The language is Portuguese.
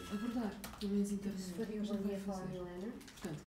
abordar, pelo menos internamente. Faria um bom dia falar, Helena. Portanto,